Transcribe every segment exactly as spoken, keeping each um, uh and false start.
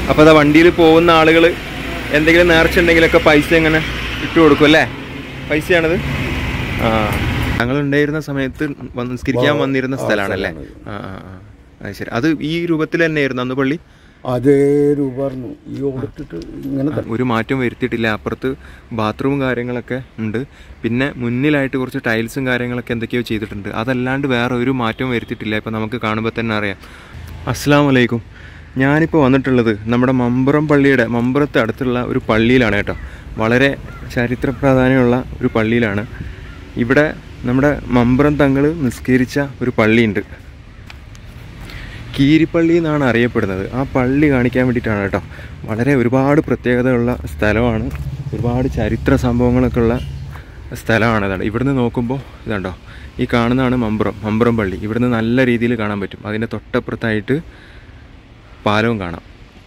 അപ്പോൾ അതാ വണ്ടിയിൽ പോകുന്ന ആളുകൾ എന്തെങ്കിലും നേർച്ച ഉണ്ടെങ്കിലൊക്കെ പൈസ എങ്ങനെ ഇട്ട് കൊടുക്കും അല്ലേ? പൈസയാണത്. ആ, ഞങ്ങളുണ്ടായിരുന്ന സമയത്ത് നിസ്കരിക്കാൻ വന്നിരുന്ന സ്ഥലമാണല്ലേ? ആ ആ ആ അത് ശരി. അത് ഈ രൂപത്തിൽ തന്നെയായിരുന്നു അന്ന് പള്ളി? അതേ രൂപമായിരുന്നു. ഈ ഓടിട്ടിട്ട് ഇങ്ങനെ ഒരു മാറ്റം വരുത്തിയിട്ടില്ല. അപ്പുറത്ത് ബാത്റൂമും കാര്യങ്ങളൊക്കെ ഉണ്ട്. പിന്നെ മുന്നിലായിട്ട് കുറച്ച് ടൈൽസും കാര്യങ്ങളൊക്കെ എന്തൊക്കെയോ ചെയ്തിട്ടുണ്ട്. അതല്ലാണ്ട് വേറെ ഒരു മാറ്റവും വരുത്തിയിട്ടില്ല. ഇപ്പം നമുക്ക് കാണുമ്പോൾ തന്നെ അറിയാം. അസ്സലാമു അലൈക്കും. ഞാനിപ്പോൾ വന്നിട്ടുള്ളത് നമ്മുടെ മമ്പുറം പള്ളിയുടെ മമ്പുറത്ത് അടുത്തുള്ള ഒരു പള്ളിയിലാണ് കേട്ടോ. വളരെ ചരിത്ര പ്രാധാന്യമുള്ള ഒരു പള്ളിയിലാണ്. ഇവിടെ നമ്മുടെ മമ്പുറം തങ്ങൾ നിസ്കരിച്ച ഒരു പള്ളിയുണ്ട്. കീരിപ്പള്ളി എന്നാണ് അറിയപ്പെടുന്നത്. ആ പള്ളി കാണിക്കാൻ വേണ്ടിയിട്ടാണ് കേട്ടോ. വളരെ ഒരുപാട് പ്രത്യേകതയുള്ള സ്ഥലമാണ്. ഒരുപാട് ചരിത്ര സംഭവങ്ങളൊക്കെ ഉള്ള സ്ഥലമാണ്. ഇതാണ്. ഇവിടുന്ന് നോക്കുമ്പോൾ ഇതുണ്ടോ, ഈ കാണുന്നതാണ് മമ്പുറം മമ്പുറം പള്ളി. ഇവിടുന്ന് നല്ല രീതിയിൽ കാണാൻ പറ്റും. അതിൻ്റെ തൊട്ടപ്പുറത്തായിട്ട് പാലവും കാണാം.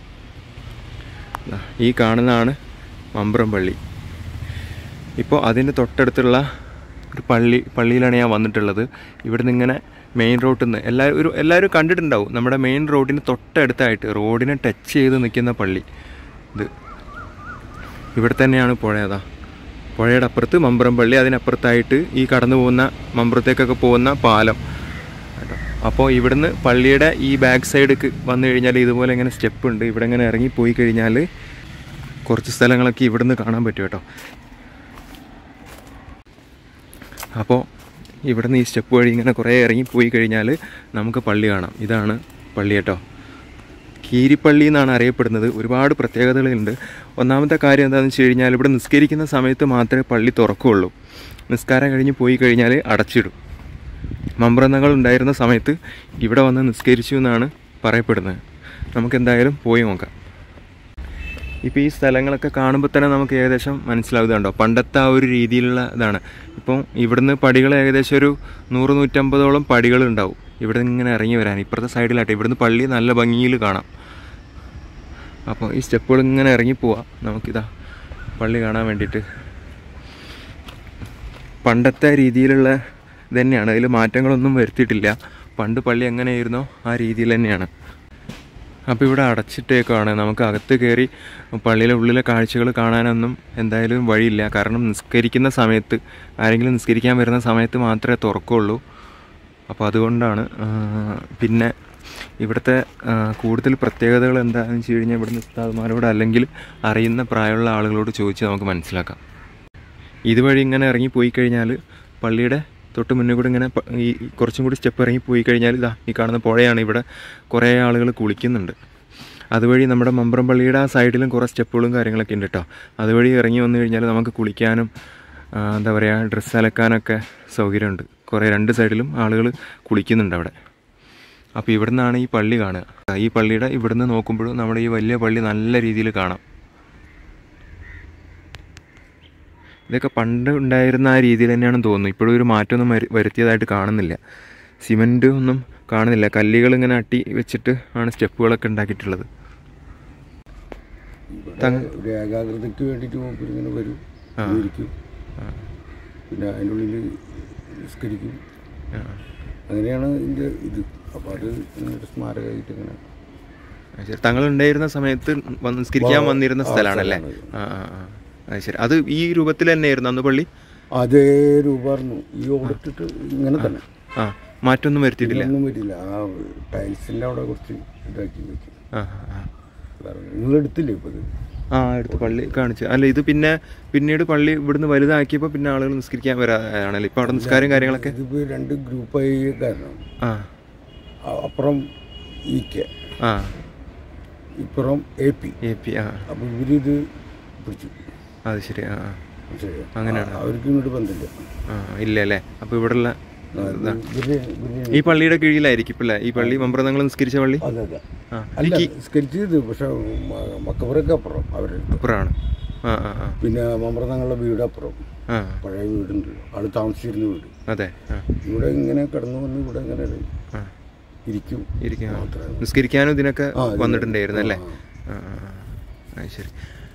ഈ കാണുന്നതാണ് മമ്പുറം പള്ളി. ഇപ്പോൾ അതിൻ്റെ തൊട്ടടുത്തുള്ള ഒരു പള്ളി പള്ളിയിലാണ് ഞാൻ വന്നിട്ടുള്ളത്. ഇവിടുന്ന് ഇങ്ങനെ മെയിൻ റോഡിൽ നിന്ന് എല്ലാവരും ഒരു എല്ലാവരും കണ്ടിട്ടുണ്ടാവും. നമ്മുടെ മെയിൻ റോഡിന് തൊട്ടടുത്തായിട്ട് റോഡിനെ ടച്ച് ചെയ്ത് നിൽക്കുന്ന പള്ളി ഇത്. ഇവിടെ തന്നെയാണ് പുഴ. അതാ പുഴയുടെ അപ്പുറത്ത് മമ്പുറം പള്ളി, അതിനപ്പുറത്തായിട്ട് ഈ കടന്നു പോകുന്ന മമ്പുറത്തേക്കൊക്കെ പോകുന്ന പാലം കേട്ടോ. അപ്പോൾ ഇവിടുന്ന് പള്ളിയുടെ ഈ ബാക്ക് സൈഡിലേക്ക് വന്നു കഴിഞ്ഞാൽ ഇതുപോലെ ഇങ്ങനെ സ്റ്റെപ്പ് ഉണ്ട്. ഇവിടെ ഇങ്ങനെ ഇറങ്ങി പോയി കഴിഞ്ഞാൽ കുറച്ച് സ്ഥലങ്ങളൊക്കെ ഇവിടുന്ന് കാണാൻ പറ്റും കേട്ടോ. അപ്പോൾ ഇവിടുന്ന് ഈ സ്റ്റെപ്പ് വഴി ഇങ്ങനെ കുറേ ഇറങ്ങി പോയി കഴിഞ്ഞാൽ നമുക്ക് പള്ളി കാണാം. ഇതാണ് പള്ളി കേട്ടോ. കീരിപ്പള്ളി എന്നാണ് അറിയപ്പെടുന്നത്. ഒരുപാട് പ്രത്യേകതകളുണ്ട്. ഒന്നാമത്തെ കാര്യം എന്താണെന്ന് വെച്ച് കഴിഞ്ഞാൽ ഇവിടെ നിസ്കരിക്കുന്ന സമയത്ത് മാത്രമേ പള്ളി തുറക്കുകയുള്ളൂ. നിസ്കാരം കഴിഞ്ഞ് പോയി കഴിഞ്ഞാൽ അടച്ചിടും. മമ്പുറം തങ്ങൾ ഉണ്ടായിരുന്ന സമയത്ത് ഇവിടെ വന്ന് നിസ്കരിച്ചു എന്നാണ് പറയപ്പെടുന്നത്. നമുക്കെന്തായാലും പോയി നോക്കാം. ഇപ്പോൾ ഈ സ്ഥലങ്ങളൊക്കെ കാണുമ്പോൾ തന്നെ നമുക്ക് ഏകദേശം മനസ്സിലാവുന്നുണ്ടോ, പണ്ടത്തെ ആ ഒരു രീതിയിലുള്ള ഇതാണ്. ഇപ്പം ഇവിടുന്ന് പടികൾ ഏകദേശം ഒരു നൂറ് നൂറ്റമ്പതോളം പടികളുണ്ടാവും ഇവിടെ ഇങ്ങനെ ഇറങ്ങി വരാൻ. ഇപ്പുറത്തെ സൈഡിലാട്ടെ ഇവിടുന്ന് പള്ളി നല്ല ഭംഗിയിൽ കാണാം. അപ്പോൾ ഈ സ്റ്റെപ്പുകൾ ഇങ്ങനെ ഇറങ്ങി പോവാം നമുക്കിതാ പള്ളി കാണാൻ വേണ്ടിയിട്ട്. പണ്ടത്തെ രീതിയിലുള്ള ഇത് തന്നെയാണ്. അതിൽ മാറ്റങ്ങളൊന്നും വരുത്തിയിട്ടില്ല. പണ്ട് പള്ളി എങ്ങനെയായിരുന്നോ ആ രീതിയിൽ തന്നെയാണ്. അപ്പോൾ ഇവിടെ അടച്ചിട്ടേക്കാണ്. നമുക്ക് അകത്ത് കയറി പള്ളിയിലെ ഉള്ളിലെ കാഴ്ചകൾ കാണാനൊന്നും എന്തായാലും വഴിയില്ല. കാരണം നിസ്കരിക്കുന്ന സമയത്ത്, ആരെങ്കിലും നിസ്കരിക്കാൻ വരുന്ന സമയത്ത് മാത്രമേ തുറക്കുള്ളൂ. അപ്പോൾ അതുകൊണ്ടാണ്. പിന്നെ ഇവിടുത്തെ കൂടുതൽ പ്രത്യേകതകൾ എന്താണെന്ന് വെച്ച് കഴിഞ്ഞാൽ ഇവിടുന്ന് ഉസ്താദ്മാരോട് അല്ലെങ്കിൽ അറിയുന്ന പ്രായമുള്ള ആളുകളോട് ചോദിച്ച് നമുക്ക് മനസ്സിലാക്കാം. ഇതുവഴി ഇങ്ങനെ ഇറങ്ങി പോയി കഴിഞ്ഞാൽ പള്ളിയുടെ തൊട്ട് മുന്നേ കൂടെ ഇങ്ങനെ ഈ കുറച്ചും കൂടി സ്റ്റെപ്പ് ഇറങ്ങി പോയി കഴിഞ്ഞാൽ ഇതാ ഈ കാണുന്ന പുഴയാണ്. ഇവിടെ കുറേ ആളുകൾ കുളിക്കുന്നുണ്ട്. അതുവഴി നമ്മുടെ മമ്പുറം പള്ളിയുടെ ആ സൈഡിലും കുറേ സ്റ്റെപ്പുകളും കാര്യങ്ങളൊക്കെ ഉണ്ട് കേട്ടോ. അതുവഴി ഇറങ്ങി വന്നു കഴിഞ്ഞാൽ നമുക്ക് കുളിക്കാനും എന്താ പറയുക ഡ്രസ്സ് അലക്കാനൊക്കെ സൗകര്യമുണ്ട്. കുറേ രണ്ട് സൈഡിലും ആളുകൾ കുളിക്കുന്നുണ്ട് അവിടെ. അപ്പോൾ ഇവിടെ നിന്നാണ് ഈ പള്ളി കാണുക. ഈ പള്ളിയുടെ ഇവിടുന്ന് നോക്കുമ്പോഴും നമ്മുടെ ഈ വലിയ പള്ളി നല്ല രീതിയിൽ കാണാം. ഇതൊക്കെ പണ്ട് ഉണ്ടായിരുന്ന ആ രീതിയിൽ തന്നെയാണെന്ന് തോന്നുന്നു. ഇപ്പോഴും ഒരു മാറ്റമൊന്നും വരുത്തിയതായിട്ട് കാണുന്നില്ല. സിമൻറ്റ് ഒന്നും കാണുന്നില്ല. കല്ലുകൾ ഇങ്ങനെ അട്ടി വെച്ചിട്ട് ആണ് സ്റ്റെപ്പുകളൊക്കെ ഉണ്ടാക്കിയിട്ടുള്ളത്. ഏകാഗ്രതയ്ക്ക് വേണ്ടിയിട്ട് ഇങ്ങനെ വരും, പിന്നെ അതിൻ്റെ ഉള്ളിൽ നിസ്കരിക്കും. അങ്ങനെയാണ് ഇതിൻ്റെ ഇത്. അപ്പോൾ അത് സ്മാരകമായിട്ട് ഇങ്ങനെ തങ്ങളുണ്ടായിരുന്ന സമയത്ത് നിസ്കരിക്കാൻ വന്നിരുന്ന സ്ഥലമാണല്ലേ? ആ ആ ആ അത് ശരി. അത് ഈ രൂപത്തിൽ തന്നെയായിരുന്നു അന്ന് പള്ളി? അതേ രൂപമായിരുന്നു. ഈ ഓടിട്ടിട്ട് ഇങ്ങനെ തന്നെ. ആ മാറ്റമൊന്നും വരുത്തിയിട്ടില്ല. ഒന്നും വരില്ല. ആ ടൈൽസിൻ്റെ അവിടെ കുറച്ച് ഇതാക്കി വെക്കും. നിങ്ങൾ എടുത്തില്ലേ ഇപ്പോൾ ഇത്? ആ എടുത്ത് പള്ളി കാണിച്ചു. അല്ല ഇത് പിന്നെ പിന്നീട് പള്ളി ഇവിടുന്ന് വലുതാക്കിയപ്പോൾ പിന്നെ ആളുകൾ നിസ്കരിക്കാൻ വരാനാണല്ലോ. ഇപ്പോൾ അവിടെ നിസ്കാരം കാര്യങ്ങളൊക്കെ ഇതിപ്പോൾ രണ്ട് ഗ്രൂപ്പായി കാരണം. ആ അപ്പുറം ഇ കെ, ആ ഇപ്പുറം എ പി എ പി ആ അപ്പോൾ ഇവരിത് പിടിച്ചു. അത് ശരി. ആ ആ അങ്ങനെയാണ്. അവർക്ക് ഇങ്ങോട്ട് ബന്ധമില്ല. ആ ഇല്ല അല്ലേ? അപ്പോൾ ഇവിടെയുള്ള ഈ പള്ളിയുടെ കീഴിലായിരിക്കും ഇപ്പല്ലേ ഈ പള്ളി മമ്പുറം തങ്ങൾ നിസ്കരിച്ച പള്ളി? അതെ അതെ. നിസ്കരിച്ചത് പക്ഷെ മക്കബറൊക്കെ അപ്പുറം അവരുടെ അപ്പുറമാണ്. ആ ആ ആ പിന്നെ മമ്പുറം തങ്ങളുടെ വീട് അപ്പുറം പഴയ വീടുണ്ട്. ആള് താമസിച്ചിരുന്ന വീട്. അതെ. ഇവിടെ ഇങ്ങനെ കടന്നു വന്ന് ഇവിടെ ഇങ്ങനെ ഇരിക്കും ഇരിക്കും നിസ്കരിക്കാനും ഇതിനൊക്കെ വന്നിട്ടുണ്ടായിരുന്നു അല്ലേ? ആ ആ ശരി.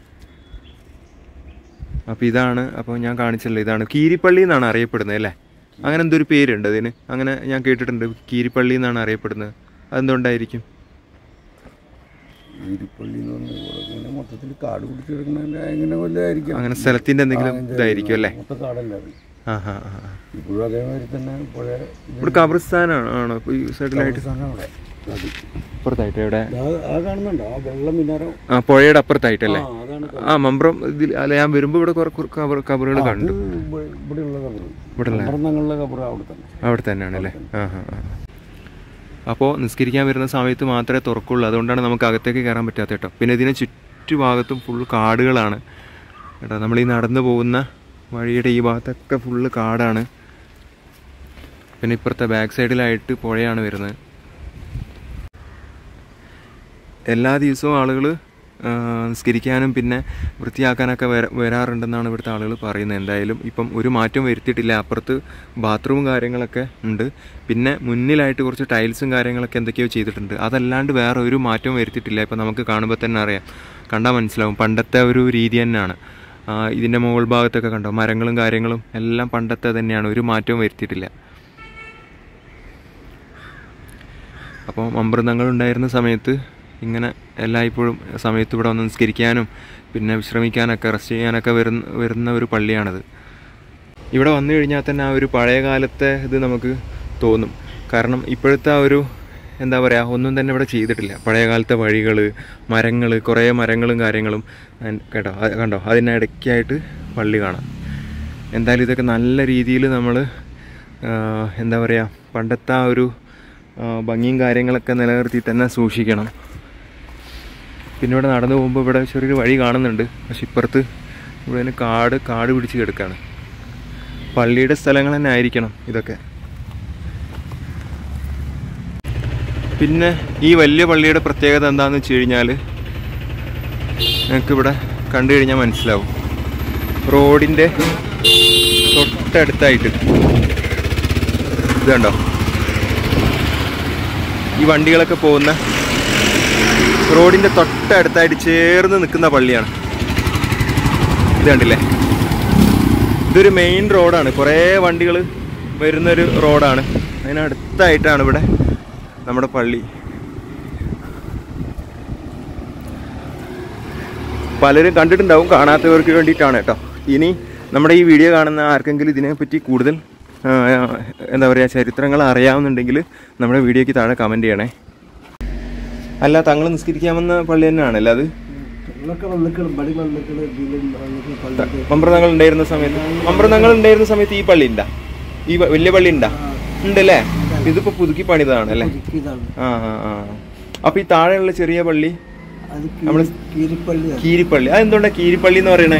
അപ്പോൾ ഇതാണ്. അപ്പോൾ ഞാൻ കാണിച്ചല്ലോ ഇതാണ് കീരിപ്പള്ളി എന്നാണ് അറിയപ്പെടുന്നത് അല്ലേ? അങ്ങനെ എന്തൊരു പേരുണ്ട് അതിന്? അങ്ങനെ ഞാൻ കേട്ടിട്ടുണ്ട് കീരിപ്പള്ളി എന്നാണ് അറിയപ്പെടുന്നത്. അതെന്തുകൊണ്ടായിരിക്കും? ഈരിപ്പള്ളി എന്ന് പറഞ്ഞ ഇങ്ങനെ മൊത്തത്തിൽ കാട് പിടിച്ചെടുക്കണ എങ്ങനെ വല്ലതായിരിക്കും. അങ്ങനെ സ്ഥലത്തിൻ്റെ എന്തെങ്കിലും ഇതായിരിക്കും അല്ലേ? മൊത്തം കാടല്ല അത്. ആ ഹാ ആ ഇപ്പോഴും അതേമാതിരി തന്നെ പുഴ. ഇവിടെ കബർസ്ഥാനാണോ ആണോ ഈ സൈഡിലായിട്ട്? അവിടെ അപ്പുറത്തായിട്ട് എവിടെ ആ കാണുന്നുണ്ടോ ആ വെള്ളം മിനാരം? ആ പുഴയുടെ അപ്പുറത്തായിട്ടല്ലേ? അതാണ്. ആ മമ്പ്രം ഇതിൽ അല്ല, ഞാൻ വരുമ്പോൾ ഇവിടെ കുറെ കബർ കബറുകൾ കണ്ടു. ഇവിടെയുള്ള കബറ്, ഇവിടെ ഞങ്ങളുടെ കബറ് അവിടെ തന്നെ. അവിടെ തന്നെയാണല്ലേ? ആ ഹാ ആ അപ്പോൾ നിസ്കരിക്കാൻ വരുന്ന സമയത്ത് മാത്രമേ തുറക്കുള്ളൂ. അതുകൊണ്ടാണ് നമുക്ക് അകത്തേക്ക് കയറാൻ പറ്റാത്ത കേട്ടോ. പിന്നെ ഇതിന് ചുറ്റുഭാഗത്തും ഫുൾ കാടുകളാണ് കേട്ടോ. നമ്മൾ ഈ നടന്നു പോകുന്ന വഴിയുടെ ഈ ഭാഗത്തൊക്കെ ഫുള്ള് കാടാണ്. പിന്നെ ഇപ്പുറത്തെ ബാക്ക് സൈഡിലായിട്ട് പുഴയാണ് വരുന്നത്. എല്ലാ ദിവസവും ആളുകൾ നിസ്കരിക്കാനും പിന്നെ വൃത്തിയാക്കാനൊക്കെ വര വരാറുണ്ടെന്നാണ് ഇവിടുത്തെ ആളുകൾ പറയുന്നത്. എന്തായാലും ഇപ്പം ഒരു മാറ്റവും വരുത്തിയിട്ടില്ല. അപ്പുറത്ത് ബാത്റൂമും കാര്യങ്ങളൊക്കെ ഉണ്ട്. പിന്നെ മുന്നിലായിട്ട് കുറച്ച് ടൈൽസും കാര്യങ്ങളൊക്കെ എന്തൊക്കെയോ ചെയ്തിട്ടുണ്ട്. അതല്ലാണ്ട് വേറെ ഒരു മാറ്റവും വരുത്തിയിട്ടില്ല. ഇപ്പം നമുക്ക് കാണുമ്പോൾ തന്നെ അറിയാം, കണ്ടാൽ മനസ്സിലാവും പണ്ടത്തെ ഒരു രീതി തന്നെയാണ്. ഇതിൻ്റെ മുകൾ ഭാഗത്തൊക്കെ കണ്ടോ, മരങ്ങളും കാര്യങ്ങളും എല്ലാം പണ്ടത്തെ തന്നെയാണ്, ഒരു മാറ്റവും വരുത്തിയിട്ടില്ല. അപ്പോൾ മമ്പൃതങ്ങൾ ഉണ്ടായിരുന്ന സമയത്ത് ഇങ്ങനെ എല്ലായ്പ്പോഴും സമയത്ത് ഇവിടെ വന്ന് നിസ്കരിക്കാനും പിന്നെ വിശ്രമിക്കാനൊക്കെ റെസ്റ്റ് ചെയ്യാനൊക്കെ വരുന്ന വരുന്ന ഒരു പള്ളിയാണിത്. ഇവിടെ വന്നു കഴിഞ്ഞാൽ തന്നെ ആ ഒരു പഴയ കാലത്തെ ഇത് നമുക്ക് തോന്നും. കാരണം ഇപ്പോഴത്തെ ആ ഒരു എന്താ പറയുക, ഒന്നും തന്നെ ഇവിടെ ചെയ്തിട്ടില്ല. പഴയ കാലത്തെ വഴികൾ, മരങ്ങൾ, കുറേ മരങ്ങളും കാര്യങ്ങളും കേട്ടോ. കണ്ടോ, അതിനിടയ്ക്കായിട്ട് പള്ളി കാണാം. എന്തായാലും ഇതൊക്കെ നല്ല രീതിയിൽ നമ്മൾ എന്താ പറയുക, പണ്ടത്തെ ആ ഒരു ഭംഗിയും കാര്യങ്ങളൊക്കെ നിലനിർത്തി തന്നെ സൂക്ഷിക്കണം. പിന്നെ ഇവിടെ നടന്നു പോകുമ്പോൾ ഇവിടെ ചെറിയൊരു വഴി കാണുന്നുണ്ട്. പക്ഷെ ഇപ്പുറത്ത് ഇവിടെ കാട് കാട് പിടിച്ച് കിടക്കുകയാണ്. പള്ളിയുടെ സ്ഥലങ്ങൾ തന്നെ ആയിരിക്കണം ഇതൊക്കെ. പിന്നെ ഈ വലിയ പള്ളിയുടെ പ്രത്യേകത എന്താണെന്ന് വെച്ച് കഴിഞ്ഞാൽ ഞങ്ങൾക്കിവിടെ കണ്ടു കഴിഞ്ഞാൽ മനസ്സിലാവും. റോഡിൻ്റെ തൊട്ടടുത്തായിട്ട് ഇത് കണ്ടോ, ഈ വണ്ടികളൊക്കെ പോകുന്ന റോഡിൻ്റെ തൊട്ടടുത്തായിട്ട് ചേർന്ന് നിൽക്കുന്ന പള്ളിയാണ് ഇത്. കണ്ടില്ലേ, ഇതൊരു മെയിൻ റോഡാണ്, കുറേ വണ്ടികൾ വരുന്നൊരു റോഡാണ്. അതിനടുത്തായിട്ടാണ് ഇവിടെ നമ്മുടെ പള്ളി. പലരും കണ്ടിട്ടുണ്ടാവും, കാണാത്തവർക്ക് വേണ്ടിയിട്ടാണ് കേട്ടോ. ഇനി നമ്മുടെ ഈ വീഡിയോ കാണുന്ന ആർക്കെങ്കിലും ഇതിനെപ്പറ്റി കൂടുതൽ എന്താ പറയുക ചരിത്രങ്ങൾ അറിയാവുന്നുണ്ടെങ്കിൽ നമ്മുടെ വീഡിയോയ്ക്ക് താഴെ കമൻറ്റ് ചെയ്യണേ. അല്ല, തങ്ങൾ നിസ്കരിക്കാമെന്ന പള്ളി തന്നെയാണല്ലോ അത്? മമ്പ്രതങ്ങൾ ഉണ്ടായിരുന്ന സമയത്ത് മമ്പ്രതങ്ങൾ ഉണ്ടായിരുന്ന സമയത്ത് ഈ പള്ളി ഉണ്ടാ, ഈ വലിയ പള്ളി ഉണ്ടാ ഉണ്ടല്ലേ? ഇതിപ്പോ പുതുക്കി പണിതാണ് അല്ലേ? ആ ആ ആ അപ്പൊ ഈ താഴെയുള്ള ചെറിയ പള്ളി നമ്മള് കീരിപ്പള്ളി, അതെന്തുകൊണ്ടാ കീരിപ്പള്ളി എന്ന് പറയണേ?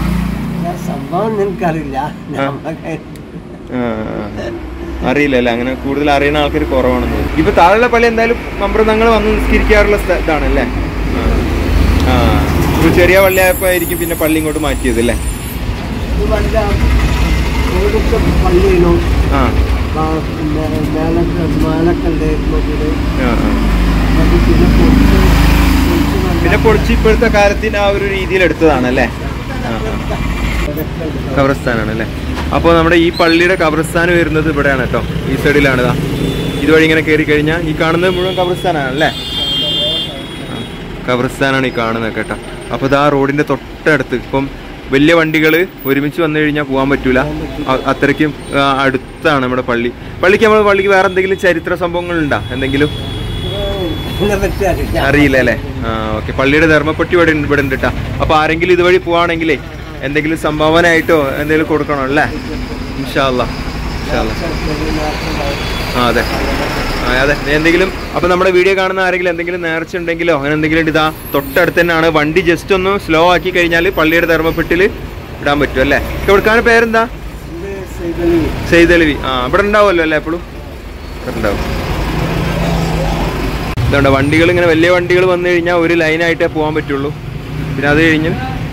അറിയില്ല അല്ലേ, അങ്ങനെ കൂടുതൽ അറിയുന്ന ആൾക്കാർ കുറവാണെന്ന്. ഇപ്പൊ താഴെയുള്ള പള്ളി എന്തായാലും മമ്പ്രതങ്ങൾ വന്ന് നിസ്കരിക്കാറുള്ള ഇതാണല്ലേ? ആ ഒരു ചെറിയ പള്ളിയായപ്പോ ആയിരിക്കും പിന്നെ പള്ളി ഇങ്ങോട്ട് മാറ്റിയത് അല്ലേ? ആ പിന്നെ പൊളിച്ച് ഇപ്പോഴത്തെ കാലത്തിന് ആ ഒരു രീതിയിൽ എടുത്തതാണല്ലേ? ഖബർസ്ഥാനാണല്ലേ? അപ്പോൾ നമ്മുടെ ഈ പള്ളിയുടെ ഖബർസ്ഥാൻ വരുന്നത് ഇവിടെയാണ് കേട്ടോ, ഈ സൈഡിലാണ്. ഇതാ ഇതുവഴി ഇങ്ങനെ കയറി കഴിഞ്ഞാൽ ഈ കാണുന്നത് മുഴുവൻ ഖബർസ്ഥാനാണല്ലേ? ഖബർസ്ഥാനാണ് ഈ കാണുന്നത് കേട്ടോ. അപ്പോൾ ഇതാ റോഡിൻ്റെ തൊട്ടടുത്ത് ഇപ്പം വലിയ വണ്ടികൾ ഒരുമിച്ച് വന്നു കഴിഞ്ഞാൽ പോകാൻ പറ്റൂല, അത്രയ്ക്കും അടുത്താണ് നമ്മുടെ പള്ളി. പള്ളിക്ക് നമ്മൾ പള്ളിക്ക് വേറെ എന്തെങ്കിലും ചരിത്ര സംഭവങ്ങളുണ്ടോ എന്തെങ്കിലും? അറിയില്ല അല്ലേ? ആ ഓക്കെ. പള്ളിയുടെ ധർമ്മപ്പെട്ടി ഇവിടെ ഇവിടെ ഉണ്ട് കേട്ടോ. അപ്പോൾ ആരെങ്കിലും ഇതുവഴി പോവാണെങ്കിലേ എന്തെങ്കിലും സംഭാവന ആയിട്ടോ എന്തെങ്കിലും കൊടുക്കണോ അല്ലേ? ഇൻഷാ അല്ലാ ഇൻഷാ അല്ലാ. ആ അതെ ആ അതെ എന്തെങ്കിലും. അപ്പോൾ നമ്മുടെ വീഡിയോ കാണുന്ന ആരെങ്കിലും എന്തെങ്കിലും നേർച്ച ഉണ്ടെങ്കിലോ അങ്ങനെ എന്തെങ്കിലും ഇതാ തൊട്ടടുത്ത് തന്നെയാണ്. വണ്ടി ജസ്റ്റ് ഒന്ന് സ്ലോ ആക്കി കഴിഞ്ഞാൽ പള്ളിയുടെ ധർമ്മപ്പെട്ടിൽ ഇടാൻ പറ്റും അല്ലേ? കൊടുക്കാൻ പേരെന്താ? സെയ്തലവി. ആ ഇവിടെ ഉണ്ടാവുമല്ലോ അല്ലേ? എപ്പോഴും ഇവിടെ ഉണ്ടാവും. ഇതുകൊണ്ട് വണ്ടികൾ ഇങ്ങനെ വലിയ വണ്ടികൾ വന്നു കഴിഞ്ഞാൽ ഒരു ലൈനായിട്ടേ പോകാൻ പറ്റുള്ളൂ. പിന്നെ അത് കഴിഞ്ഞ്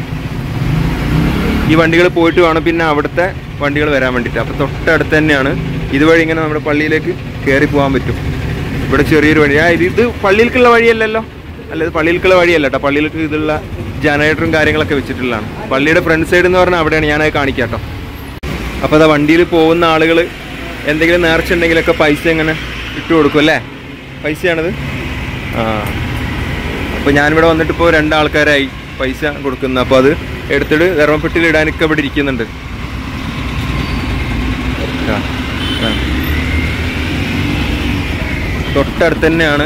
ഈ വണ്ടികൾ പോയിട്ട് വേണം പിന്നെ അവിടുത്തെ വണ്ടികൾ വരാൻ വേണ്ടിയിട്ട്. അപ്പോൾ തൊട്ടടുത്ത് തന്നെയാണ്. ഇതുവഴി ഇങ്ങനെ നമ്മുടെ പള്ളിയിലേക്ക് കയറി പോകാൻ പറ്റും. ഇവിടെ ചെറിയൊരു വഴി. ആ ഇത് പള്ളിയിലേക്കുള്ള വഴിയല്ലല്ലോ? അല്ല, ഇത് പള്ളിയിലേക്കുള്ള വഴിയല്ല കേട്ടോ. പള്ളിയിലേക്ക് ഇതുള്ള ജനറേറ്ററും കാര്യങ്ങളൊക്കെ വെച്ചിട്ടുള്ളതാണ്. പള്ളിയുടെ ഫ്രണ്ട് സൈഡ് എന്ന് പറഞ്ഞാൽ അവിടെയാണ്. ഞാനത് കാണിക്കാം കേട്ടോ. അപ്പോൾ അതാ വണ്ടിയിൽ പോകുന്ന ആളുകൾ എന്തെങ്കിലും നേർച്ച ഉണ്ടെങ്കിലൊക്കെ പൈസ ഇങ്ങനെ ഇട്ട് കൊടുക്കും അല്ലേ? പൈസയാണത്. ആ അപ്പോൾ ഞാനിവിടെ വന്നിട്ട് ഇപ്പോൾ രണ്ടാൾക്കാരായി പൈസ കൊടുക്കുന്നത്. അപ്പോൾ അത് എടുത്തിട്ട് ധർമ്മപ്പെട്ടിയിൽ ഇടാനൊക്കെ ഇവിടെ ഇരിക്കുന്നുണ്ട്. തൊട്ടടുത്ത് തന്നെയാണ്,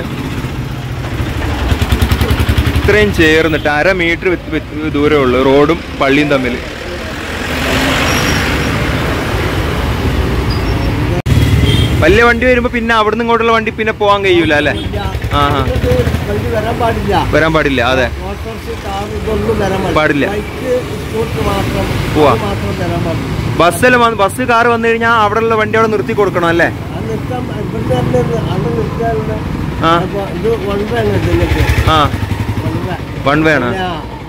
ഇത്രയും ചേർന്നിട്ട് അര മീറ്റർ ദൂരമേ ഉള്ളൂ റോഡും പള്ളിയും തമ്മിൽ. വലിയ വണ്ടി വരുമ്പോൾ പിന്നെ അവിടുന്ന് ഇങ്ങോട്ടുള്ള വണ്ടി പിന്നെ പോകാൻ കഴിയൂല അല്ലേ? ആ ആ വരാൻ പാടില്ല. അതെ, പാടില്ല. പോവാ ബസ്സിൽ ബസ് കാറ് വന്നു കഴിഞ്ഞാൽ അവിടെ ഉള്ള വണ്ടി അവിടെ നിർത്തി കൊടുക്കണം അല്ലേ? ആ ആ വൺ വേ ആണ്.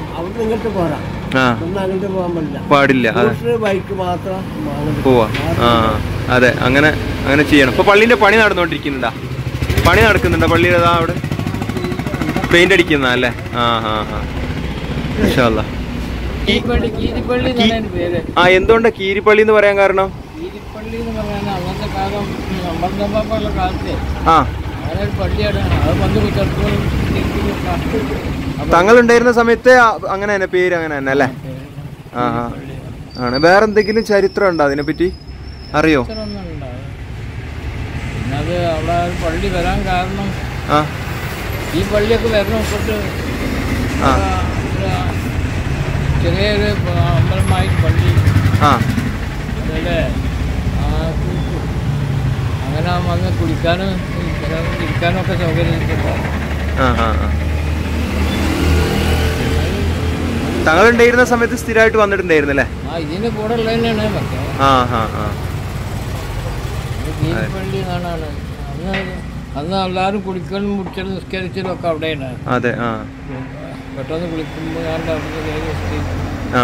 പാടില്ല. അതെ, പോവാ. ആ അതെ, അങ്ങനെ അങ്ങനെ ചെയ്യണം. ഇപ്പൊ പള്ളിന്റെ പണി നടന്നുകൊണ്ടിരിക്കുന്നുണ്ടാ? പണി നടക്കുന്നുണ്ടോ പള്ളിയിൽ? അതാ അവിടെ പെയിന്റ് അടിക്കുന്ന അല്ലേ? ആ ആ ആ ഇൻഷാ അല്ലാ. ആ എന്തുകൊണ്ടാ കീരിപ്പള്ളി എന്ന് പറയാൻ കാരണം? ആ തങ്ങളുണ്ടായിരുന്ന സമയത്ത് അങ്ങനെ തന്നെ പേര് അങ്ങനെ തന്നെ അല്ലേ? ആ ആ ആണ്. വേറെ എന്തെങ്കിലും ചരിത്രം ഉണ്ടോ അതിനെപ്പറ്റി അറിയോ? പള്ളി വരാൻ കാരണം ആ ഈ പള്ളിയൊക്കെ വരണം. ആ ചെറിയൊരു അമ്പലമായി പള്ളി. ആ അതല്ലേ, അങ്ങനെ വന്ന് കുളിക്കാനും ഇരിക്കാനും ഒക്കെ സൗകര്യം. ആ ആ ആ തങ്ങളുണ്ടായിരുന്ന സമയത്ത് സ്ഥിരമായിട്ട് വന്നിട്ടുണ്ടായിരുന്നല്ലേ? ആ ഇതിന്റെ കൂടെ ഉള്ളത് തന്നെയാണ്. ആ ആ ആ പള്ളി കാണാണ്. അന്ന് അന്ന് എല്ലാവരും കുളിക്കലും മുടിച്ചലും നിസ്കരിച്ചലും ഒക്കെ അവിടെയാണ്. അതെ. ആ പെട്ടെന്ന് കുളിക്കുമ്പോൾ ഞാൻ ആ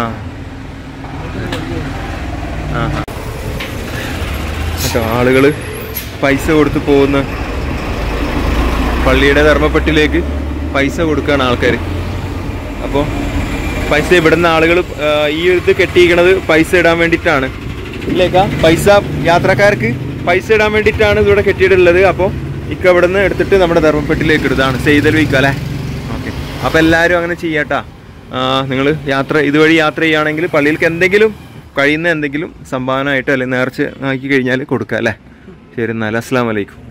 കേട്ടോ, ആളുകൾ പൈസ കൊടുത്ത് പോകുന്ന പള്ളിയുടെ ധർമ്മപ്പെട്ടിലേക്ക് പൈസ കൊടുക്കുകയാണ് ആൾക്കാർ. അപ്പോൾ പൈസ ഇവിടുന്ന് ആളുകൾ ഈ ഇത് കെട്ടിയിരിക്കണത് പൈസ ഇടാൻ വേണ്ടിയിട്ടാണ്. ഇല്ലേക്കാ പൈസ യാത്രക്കാർക്ക് പൈസ ഇടാൻ വേണ്ടിയിട്ടാണ് ഇതിവിടെ കെട്ടിയിട്ടുള്ളത്. അപ്പോൾ ഇക്ക ഇവിടെ നിന്ന് എടുത്തിട്ട് നമ്മുടെ ധർമ്മപ്പെട്ടിലേക്ക് ഇടുന്നതാണ്. സെയ്തൽ വീക്ക അല്ലേ? ഓക്കെ. അപ്പോൾ എല്ലാവരും അങ്ങനെ ചെയ്യാട്ടാ. നിങ്ങൾ യാത്ര ഇതുവഴി യാത്ര ചെയ്യുകയാണെങ്കിൽ പള്ളിയിലേക്ക് എന്തെങ്കിലും കഴിയുന്ന എന്തെങ്കിലും സംഭാവന ആയിട്ട് അല്ലെങ്കിൽ നേർച്ച ആക്കി കഴിഞ്ഞാൽ കൊടുക്കുക അല്ലേ? ശരി, എന്നാൽ അസ്സലാമു അലൈക്കും.